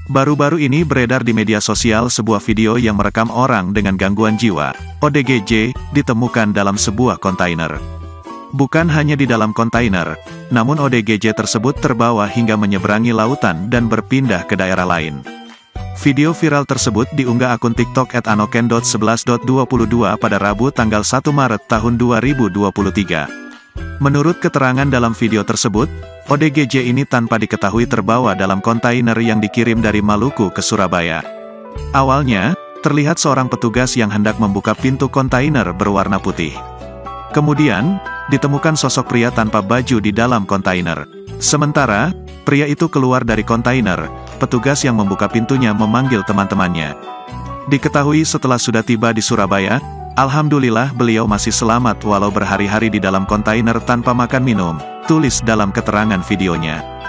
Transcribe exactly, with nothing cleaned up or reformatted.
Baru-baru ini beredar di media sosial sebuah video yang merekam orang dengan gangguan jiwa, O D G J, ditemukan dalam sebuah kontainer. Bukan hanya di dalam kontainer, namun O D G J tersebut terbawa hingga menyeberangi lautan dan berpindah ke daerah lain. Video viral tersebut diunggah akun TikTok et anoken titik sebelas titik dua puluh dua pada Rabu tanggal satu Maret tahun dua ribu dua puluh tiga. Menurut keterangan dalam video tersebut, O D G J ini tanpa diketahui terbawa dalam kontainer yang dikirim dari Maluku ke Surabaya. Awalnya, terlihat seorang petugas yang hendak membuka pintu kontainer berwarna putih. Kemudian, ditemukan sosok pria tanpa baju di dalam kontainer. Sementara, pria itu keluar dari kontainer, petugas yang membuka pintunya memanggil teman-temannya. Diketahui setelah sudah tiba di Surabaya, alhamdulillah beliau masih selamat walau berhari-hari di dalam kontainer tanpa makan minum, tulis dalam keterangan videonya.